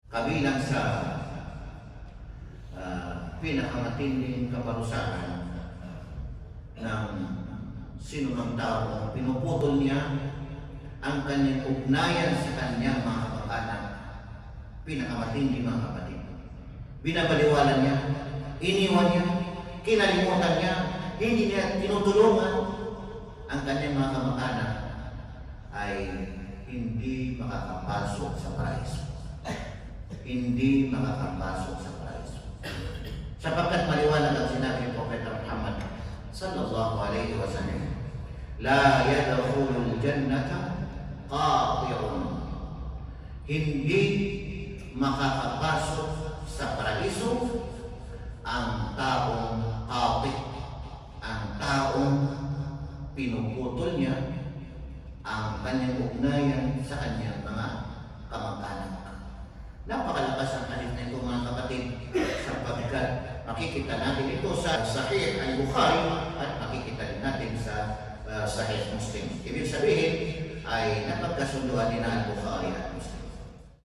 kabilang sa pinakamatinding kaparusahan ng sinumang tao ang pinuputol niya ang kanyang ugnayan sa kanyang mga kamag-anak. Pinakamatindi, mga kapatid. Binabaliwalan niya, iniwan niya, kinalimutan niya, hindi niya tinutulungan ang kanyang mga kamag-anak ay hindi makakapasok sa paraiso. Hindi makakapasok sa paraiso. Sapagkat maliwanag ang sinabi ng Propeta Muhammad sallallahu alaihi wasallam, la yadkhulul jannata qati'un. Hindi makakapasok sa paraiso ang taong qati', ang taong pinuputol niya ang kanyang ugnayan sa kanyang mga kamag-anak. Napakalakas ang hadith na ito, mga kapatid, sapagkat makikita natin ito sa Sahih al-Bukhari at makikita din natin sa Sahih Muslim. Ibig sabihin ay napagkasunduan din ang Bukhari at Muslim.